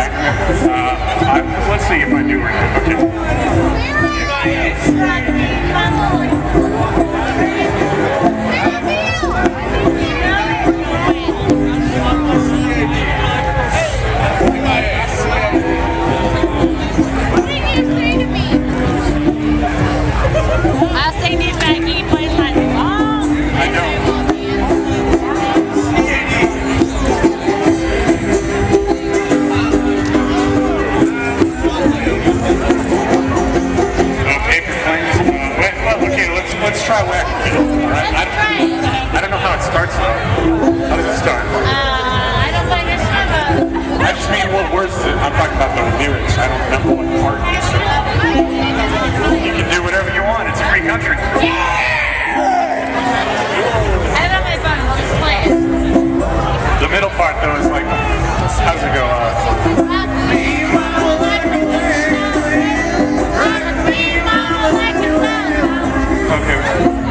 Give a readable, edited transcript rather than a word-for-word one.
Let's see if I do right. I'll sing it back. He plays my song. I know. Let's try Wacky Candle, all right? I don't know how it starts though. How does it start? I don't think it's ever. I just mean what words is it? I'm talking about the lyrics. I don't remember what part it is. You can do whatever you want. It's a free country. I don't know my phone. We'll just play it. The middle part though is like, how does it go? Okay.